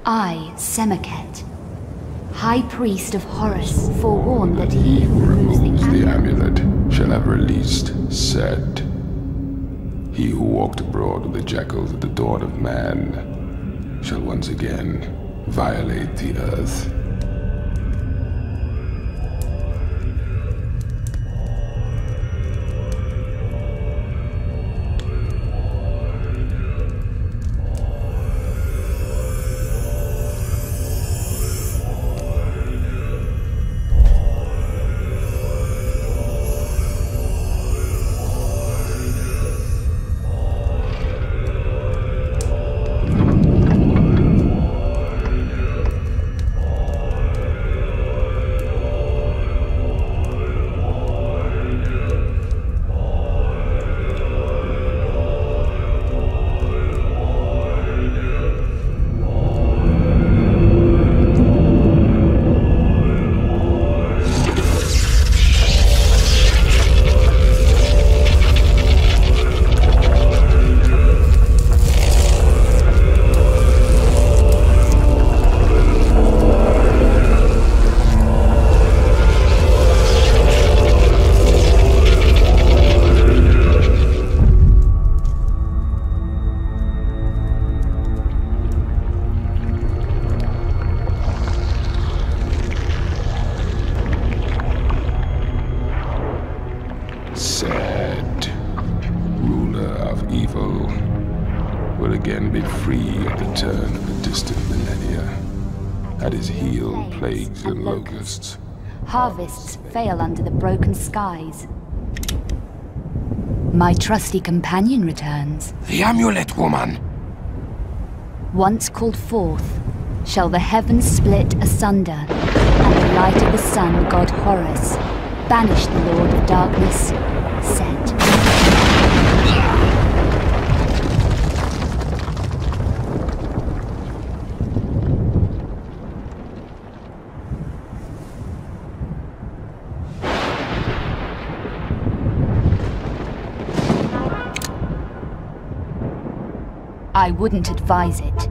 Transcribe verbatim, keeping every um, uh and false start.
I, Semaket, High Priest of Horus, forewarned that he who removes the, the amulet shall have released Set. He who walked abroad with the jackals at the dawn of man shall once again violate the earth. Set, ruler of evil, will again be free at the turn of the distant millennia. At his heel, plagues and locusts. Harvests fail under the broken skies. My trusty companion returns. The amulet, woman! Once called forth, shall the heavens split asunder, and the light of the sun, god Horus, banish the Lord of Darkness, Set. I wouldn't advise it.